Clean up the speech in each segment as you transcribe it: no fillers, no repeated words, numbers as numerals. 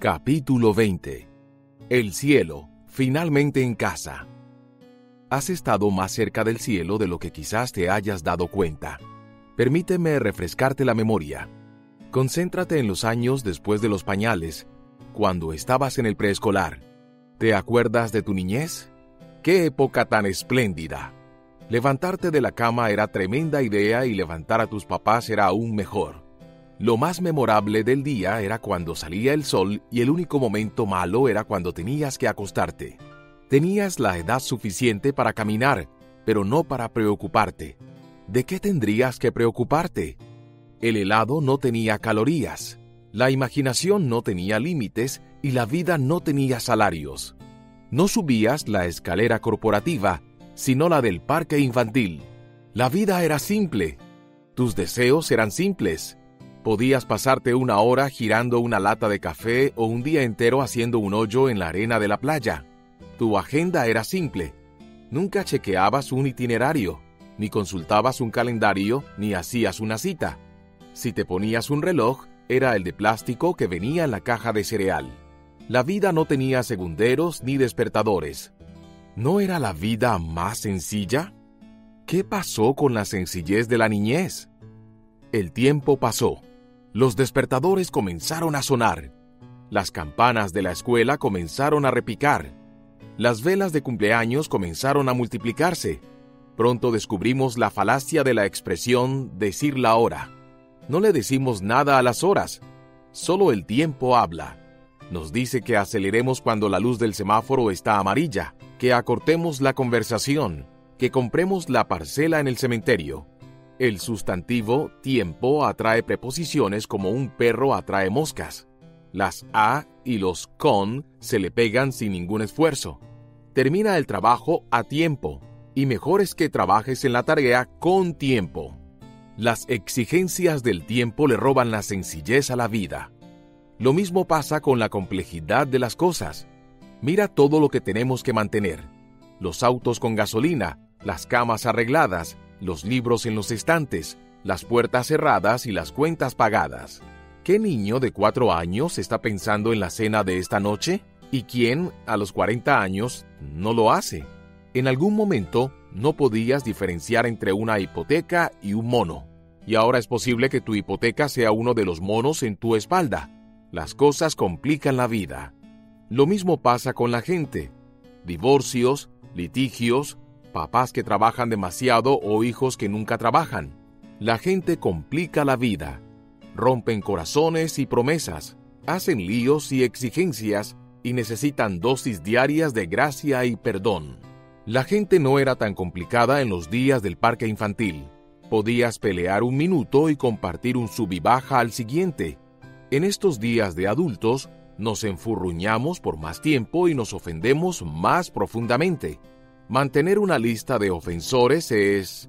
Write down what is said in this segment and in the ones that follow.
Capítulo 20. El cielo, finalmente en casa. Has estado más cerca del cielo de lo que quizás te hayas dado cuenta. Permíteme refrescarte la memoria. Concéntrate en los años después de los pañales, cuando estabas en el preescolar. ¿Te acuerdas de tu niñez? ¡Qué época tan espléndida! Levantarte de la cama era tremenda idea y levantar a tus papás era aún mejor. Lo más memorable del día era cuando salía el sol y el único momento malo era cuando tenías que acostarte. Tenías la edad suficiente para caminar, pero no para preocuparte. ¿De qué tendrías que preocuparte? El helado no tenía calorías, la imaginación no tenía límites y la vida no tenía salarios. No subías la escalera corporativa, sino la del parque infantil. La vida era simple. Tus deseos eran simples. Podías pasarte una hora girando una lata de café o un día entero haciendo un hoyo en la arena de la playa. Tu agenda era simple. Nunca chequeabas un itinerario, ni consultabas un calendario, ni hacías una cita. Si te ponías un reloj, era el de plástico que venía en la caja de cereal. La vida no tenía segunderos ni despertadores. ¿No era la vida más sencilla? ¿Qué pasó con la sencillez de la niñez? El tiempo pasó. Los despertadores comenzaron a sonar. Las campanas de la escuela comenzaron a repicar. Las velas de cumpleaños comenzaron a multiplicarse. Pronto descubrimos la falacia de la expresión decir la hora. No le decimos nada a las horas. Solo el tiempo habla. Nos dice que aceleremos cuando la luz del semáforo está amarilla, que acortemos la conversación, que compremos la parcela en el cementerio. El sustantivo tiempo atrae preposiciones como un perro atrae moscas. Las a y los con se le pegan sin ningún esfuerzo. Termina el trabajo a tiempo, y mejor es que trabajes en la tarea con tiempo. Las exigencias del tiempo le roban la sencillez a la vida. Lo mismo pasa con la complejidad de las cosas. Mira todo lo que tenemos que mantener. Los autos con gasolina, las camas arregladas, los libros en los estantes, las puertas cerradas y las cuentas pagadas. ¿Qué niño de 4 años está pensando en la cena de esta noche? ¿Y quién, a los 40 años, no lo hace? En algún momento, no podías diferenciar entre una hipoteca y un mono. Y ahora es posible que tu hipoteca sea uno de los monos en tu espalda. Las cosas complican la vida. Lo mismo pasa con la gente. Divorcios, litigios, papás que trabajan demasiado o hijos que nunca trabajan. La gente complica la vida. Rompen corazones y promesas, hacen líos y exigencias y necesitan dosis diarias de gracia y perdón. La gente no era tan complicada en los días del parque infantil. Podías pelear un minuto y compartir un sub y baja al siguiente. En estos días de adultos, nos enfurruñamos por más tiempo y nos ofendemos más profundamente. Mantener una lista de ofensores es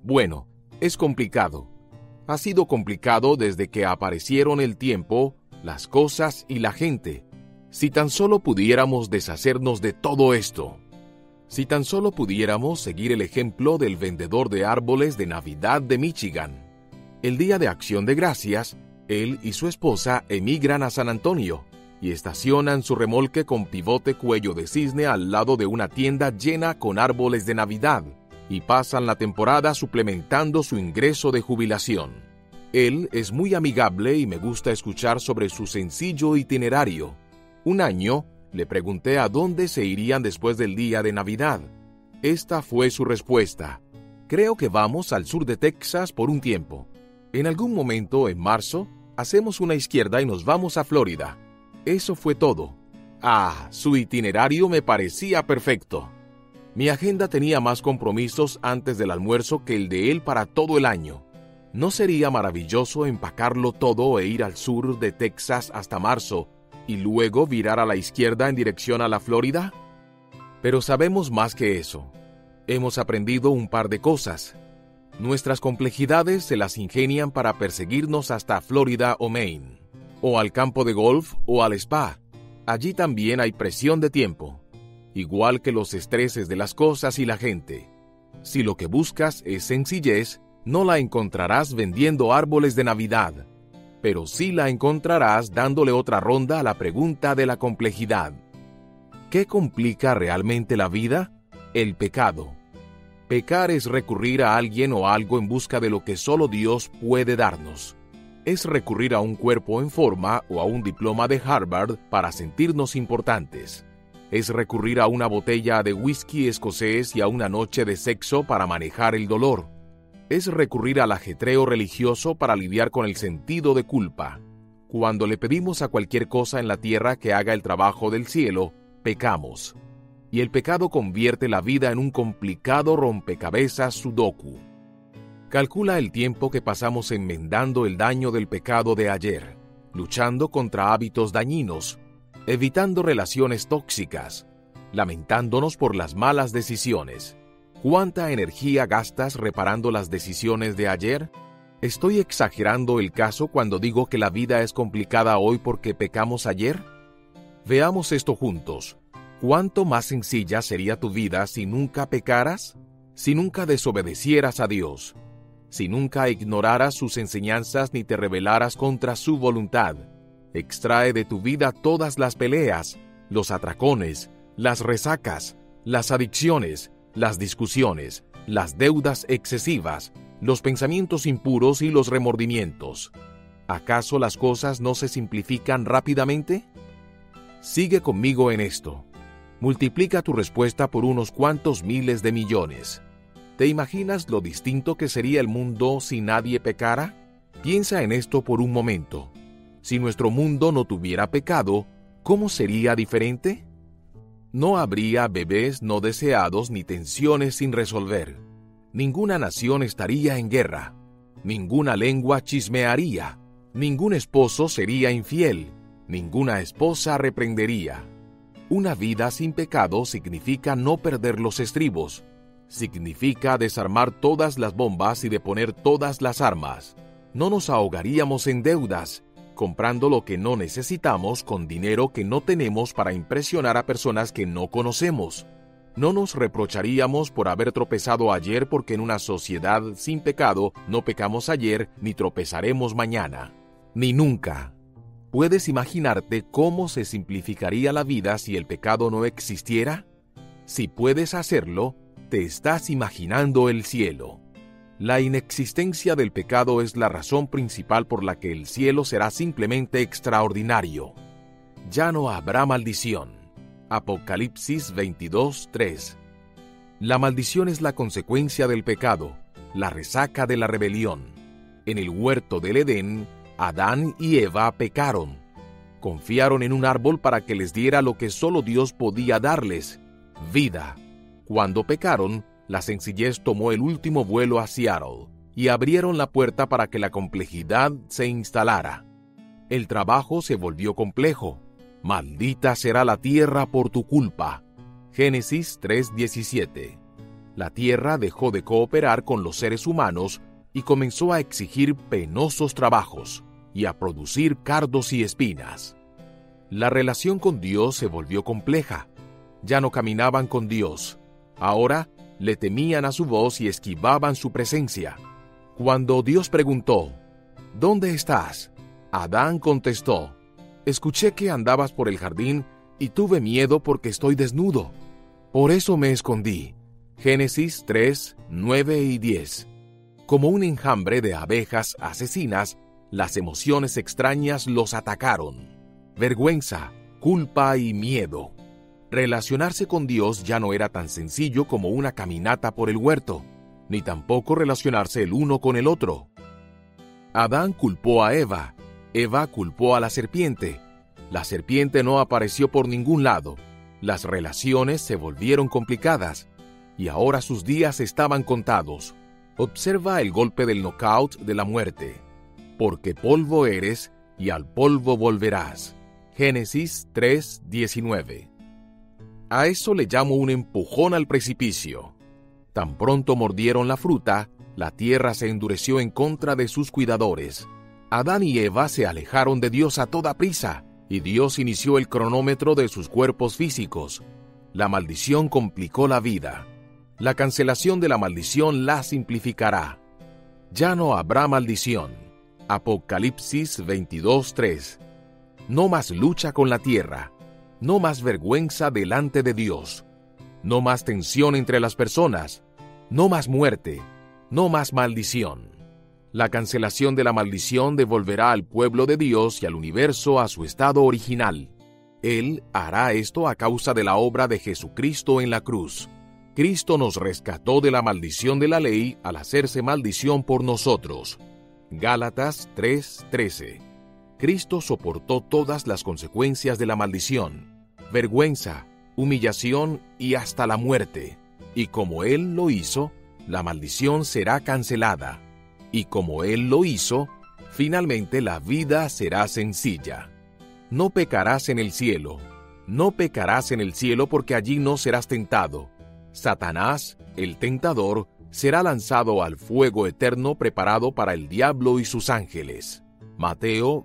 complicado. Ha sido complicado desde que aparecieron el tiempo, las cosas y la gente. Si tan solo pudiéramos deshacernos de todo esto. Si tan solo pudiéramos seguir el ejemplo del vendedor de árboles de Navidad de Michigan. El día de Acción de Gracias, él y su esposa emigran a San Antonio y estacionan su remolque con pivote cuello de cisne al lado de una tienda llena con árboles de Navidad y pasan la temporada suplementando su ingreso de jubilación. Él es muy amigable y me gusta escuchar sobre su sencillo itinerario. Un año le pregunté a dónde se irían después del día de Navidad. Esta fue su respuesta: creo que vamos al sur de Texas por un tiempo. En algún momento en marzo hacemos una izquierda y nos vamos a Florida. Eso fue todo. Su itinerario me parecía perfecto. Mi agenda tenía más compromisos antes del almuerzo que el de él para todo el año. ¿No sería maravilloso empacarlo todo e ir al sur de Texas hasta marzo y luego virar a la izquierda en dirección a la Florida? Pero sabemos más que eso. Hemos aprendido un par de cosas. Nuestras complejidades se las ingenian para perseguirnos hasta Florida o Maine. O al campo de golf o al spa. Allí también hay presión de tiempo, igual que los estreses de las cosas y la gente. Si lo que buscas es sencillez, no la encontrarás vendiendo árboles de Navidad. pero sí la encontrarás dándole otra ronda a la pregunta de la complejidad. ¿Qué complica realmente la vida? El pecado. Pecar es recurrir a alguien o algo en busca de lo que solo Dios puede darnos. Es recurrir a un cuerpo en forma o a un diploma de Harvard para sentirnos importantes. Es recurrir a una botella de whisky escocés y a una noche de sexo para manejar el dolor. Es recurrir al ajetreo religioso para lidiar con el sentido de culpa. Cuando le pedimos a cualquier cosa en la tierra que haga el trabajo del cielo, pecamos. Y el pecado convierte la vida en un complicado rompecabezas sudoku. Calcula el tiempo que pasamos enmendando el daño del pecado de ayer, luchando contra hábitos dañinos, evitando relaciones tóxicas, lamentándonos por las malas decisiones. ¿Cuánta energía gastas reparando las decisiones de ayer? ¿Estoy exagerando el caso cuando digo que la vida es complicada hoy porque pecamos ayer? Veamos esto juntos. ¿Cuánto más sencilla sería tu vida si nunca pecaras? Si nunca desobedecieras a Dios. Si nunca ignoraras sus enseñanzas ni te rebelaras contra su voluntad. Extrae de tu vida todas las peleas, los atracones, las resacas, las adicciones, las discusiones, las deudas excesivas, los pensamientos impuros y los remordimientos. ¿Acaso las cosas no se simplifican rápidamente? Sigue conmigo en esto. Multiplica tu respuesta por unos cuantos miles de millones. ¿Te imaginas lo distinto que sería el mundo si nadie pecara? Piensa en esto por un momento. Si nuestro mundo no tuviera pecado, ¿cómo sería diferente? No habría bebés no deseados ni tensiones sin resolver. Ninguna nación estaría en guerra. Ninguna lengua chismearía. Ningún esposo sería infiel. Ninguna esposa reprendería. Una vida sin pecado significa no perder los estribos. Significa desarmar todas las bombas y deponer todas las armas. No nos ahogaríamos en deudas, comprando lo que no necesitamos con dinero que no tenemos para impresionar a personas que no conocemos. No nos reprocharíamos por haber tropezado ayer porque en una sociedad sin pecado no pecamos ayer ni tropezaremos mañana. Ni nunca. ¿Puedes imaginarte cómo se simplificaría la vida si el pecado no existiera? Si puedes hacerlo, te estás imaginando el cielo. La inexistencia del pecado es la razón principal por la que el cielo será simplemente extraordinario. Ya no habrá maldición. Apocalipsis 22:3. La maldición es la consecuencia del pecado, la resaca de la rebelión. En el huerto del Edén, Adán y Eva pecaron. Confiaron en un árbol para que les diera lo que solo Dios podía darles, vida. Cuando pecaron, la sencillez tomó el último vuelo a Seattle y abrieron la puerta para que la complejidad se instalara. El trabajo se volvió complejo. Maldita será la tierra por tu culpa. Génesis 3:17. La tierra dejó de cooperar con los seres humanos y comenzó a exigir penosos trabajos y a producir cardos y espinas. La relación con Dios se volvió compleja. Ya no caminaban con Dios. Ahora le temían a su voz y esquivaban su presencia. Cuando Dios preguntó, ¿dónde estás?, Adán contestó, escuché que andabas por el jardín y tuve miedo porque estoy desnudo. Por eso me escondí. Génesis 3:9-10. Como un enjambre de abejas asesinas, las emociones extrañas los atacaron. Vergüenza, culpa y miedo. Relacionarse con Dios ya no era tan sencillo como una caminata por el huerto, ni tampoco relacionarse el uno con el otro. Adán culpó a Eva, Eva culpó a la serpiente no apareció por ningún lado, las relaciones se volvieron complicadas, y ahora sus días estaban contados. Observa el golpe del knockout de la muerte. Porque polvo eres, y al polvo volverás. Génesis 3:19. A eso le llamo un empujón al precipicio. Tan pronto mordieron la fruta, la tierra se endureció en contra de sus cuidadores. Adán y Eva se alejaron de Dios a toda prisa, y Dios inició el cronómetro de sus cuerpos físicos. La maldición complicó la vida. La cancelación de la maldición la simplificará. Ya no habrá maldición. Apocalipsis 22:3. No más lucha con la tierra, no más vergüenza delante de Dios, no más tensión entre las personas, no más muerte, no más maldición. La cancelación de la maldición devolverá al pueblo de Dios y al universo a su estado original. Él hará esto a causa de la obra de Jesucristo en la cruz. Cristo nos rescató de la maldición de la ley al hacerse maldición por nosotros. Gálatas 3:13. Cristo soportó todas las consecuencias de la maldición, vergüenza, humillación y hasta la muerte. Y como Él lo hizo, la maldición será cancelada. Y como Él lo hizo, finalmente la vida será sencilla. No pecarás en el cielo. No pecarás en el cielo porque allí no serás tentado. Satanás, el tentador, será lanzado al fuego eterno preparado para el diablo y sus ángeles. Mateo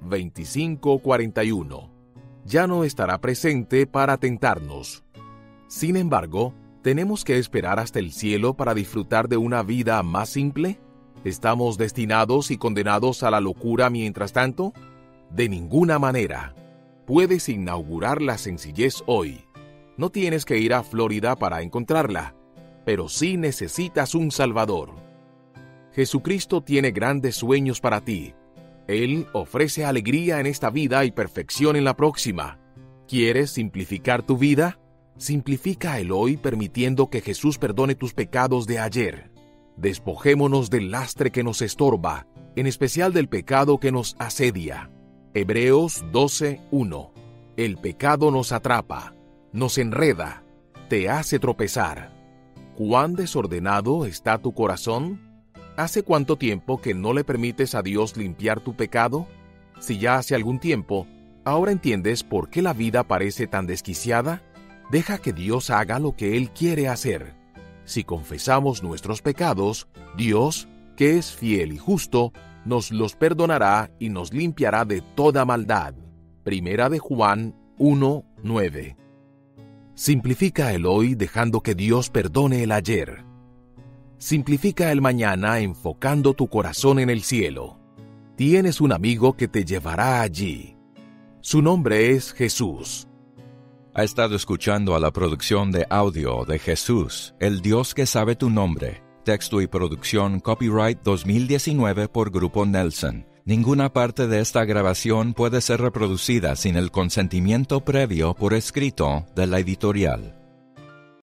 25:41. Ya no estará presente para tentarnos. Sin embargo, ¿tenemos que esperar hasta el cielo para disfrutar de una vida más simple? ¿Estamos destinados y condenados a la locura mientras tanto? De ninguna manera. Puedes inaugurar la sencillez hoy. No tienes que ir a Florida para encontrarla, pero sí necesitas un Salvador. Jesucristo tiene grandes sueños para ti. Él ofrece alegría en esta vida y perfección en la próxima. ¿Quieres simplificar tu vida? Simplifica el hoy permitiendo que Jesús perdone tus pecados de ayer. Despojémonos del lastre que nos estorba, en especial del pecado que nos asedia. Hebreos 12:1. El pecado nos atrapa, nos enreda, te hace tropezar. ¿Cuán desordenado está tu corazón? ¿Hace cuánto tiempo que no le permites a Dios limpiar tu pecado? Si ya hace algún tiempo, ¿ahora entiendes por qué la vida parece tan desquiciada? Deja que Dios haga lo que Él quiere hacer. Si confesamos nuestros pecados, Dios, que es fiel y justo, nos los perdonará y nos limpiará de toda maldad. Primera de Juan 1:9. Simplifica el hoy dejando que Dios perdone el ayer. Simplifica el mañana enfocando tu corazón en el cielo. Tienes un amigo que te llevará allí. Su nombre es Jesús. Ha estado escuchando a la producción de audio de Jesús, el Dios que sabe tu nombre. Texto y producción copyright 2019 por Grupo Nelson. Ninguna parte de esta grabación puede ser reproducida sin el consentimiento previo por escrito de la editorial.